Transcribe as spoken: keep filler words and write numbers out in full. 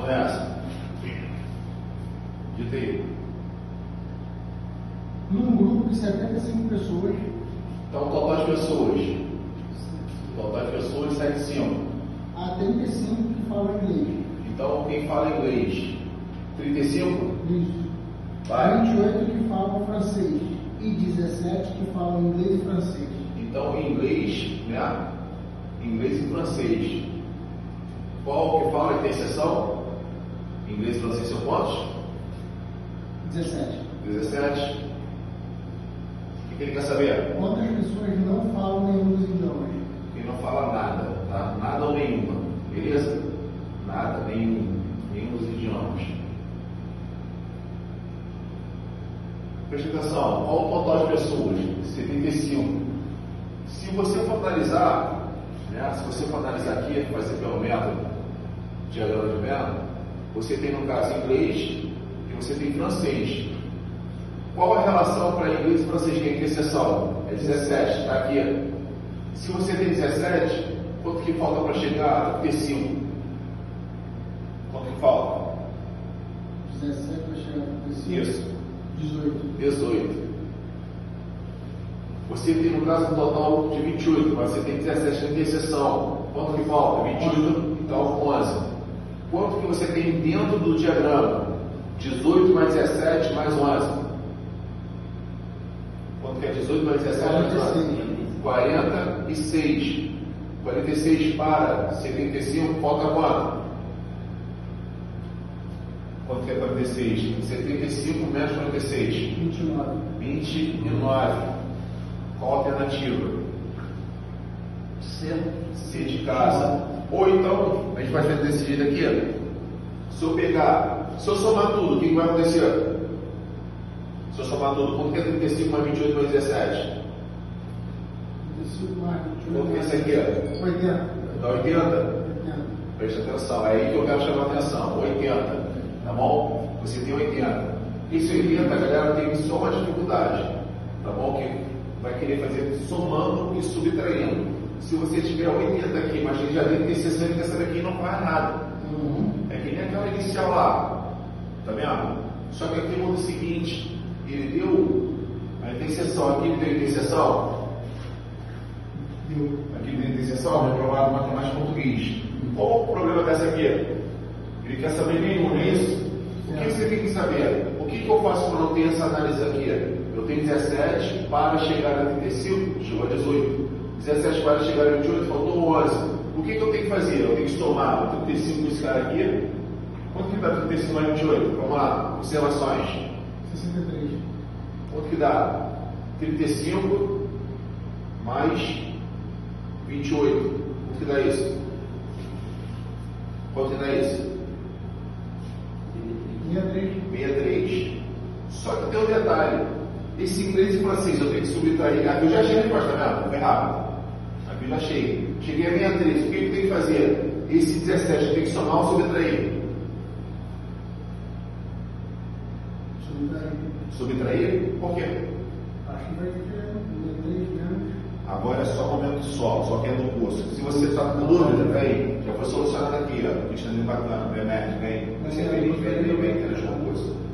Vamos nessa. Dita aí. Num grupo de setenta e cinco pessoas. Então, total de pessoas. Total de pessoas, setenta e cinco. Há trinta e cinco que falam inglês. Então, quem fala inglês? trinta e cinco? Isso. Vai. vinte e oito que falam francês. E dezessete que falam inglês e francês. Então, inglês, né? Inglês e francês. Qual que fala que tem exceção? Inglês e francês são quantos? dezessete. dezessete. O que ele quer saber? Quantas pessoas não falam nenhum dos idiomas? Quem não fala nada, tá? Nada ou nenhuma. Beleza? Nada, nenhum. Nenhum dos idiomas. Preste atenção. Qual o total de pessoas? setenta e cinco. Se você for analisar, né? Se você for analisar aqui, fazer pelo método diagrama de Venn, você tem no caso inglês e você tem francês. Qual a relação para inglês e francês? Quem tem exceção? É dezessete, está aqui. Se você tem dezessete, quanto que falta para chegar a trinta e cinco? Quanto que falta? dezessete para chegar a trinta e cinco. Isso. dezoito. dezoito. Você tem no caso um total de vinte e oito, mas você tem dezessete, não tem exceção. Quanto que falta? vinte e oito, então onze. Quanto que você tem dentro do diagrama? dezoito mais dezessete mais onze. Quanto que é dezoito mais dezessete mais onze? quarenta e seis. quarenta e seis para setenta e cinco, falta quanto? Quanto que é quarenta e seis? setenta e cinco menos quarenta e seis. vinte e nove. vinte e nove. Qual a alternativa? C. C de casa. Ou então, a gente vai fazer desse jeito aqui. Se eu pegar, se eu somar tudo, o que, que vai acontecer? Se eu somar tudo, quanto que é trinta e cinco mais vinte e oito mais dezessete? trinta e cinco mais vinte e oito. Quanto que é isso aqui? oitenta. Dá oitenta? oitenta. Preste atenção, é aí que eu quero chamar a atenção. oitenta, tá bom? Você tem oitenta. Esse oitenta, galera, tem só uma dificuldade, tá bom? Que vai querer fazer somando e subtraindo. Se você tiver oitenta aqui, mas já deve ter sessenta, essa daqui não faz nada. Uhum. É que nem aquela inicial lá, tá vendo? Só que aqui muda o seguinte, ele deu a interseção, aqui ele deu interseção, Deu. aqui ele deu interseção, reprovado em matemática português. Qual o problema dessa aqui? Ele quer saber nenhum, não é isso? O que você tem que saber? O que, que eu faço para não ter essa análise aqui? Eu tenho dezessete para chegar a trinta e cinco, chegou a dezoito. dezessete para chegar a vinte e oito, faltou onze. O que, que eu tenho que fazer? Eu tenho que somar o trinta e cinco com esse cara aqui. Quanto que dá trinta e cinco mais vinte e oito? Vamos lá, observações. sessenta e três. Quanto que dá? trinta e cinco mais vinte e oito. Quanto que dá isso? Quanto que dá isso? sessenta e três. sessenta e três. Só que tem um detalhe. Esse inglês e francês eu tenho que subtrair. Aqui eu já achei a resposta, tá vendo? Foi rápido. Aqui eu já achei. Cheguei a sessenta e três. O que eu tenho que fazer? Esse dezessete eu tenho que somar ou subtrair? Subtrair. Subtrair? Por quê? Acho que vai ter sessenta e três menos. Agora é só momento só, só que é no curso. Se você está com dúvida, vem. Já foi solucionado aqui, ó. A gente está bacana, remédio, vem. Você vem, vem, vem, vem, vem, vem,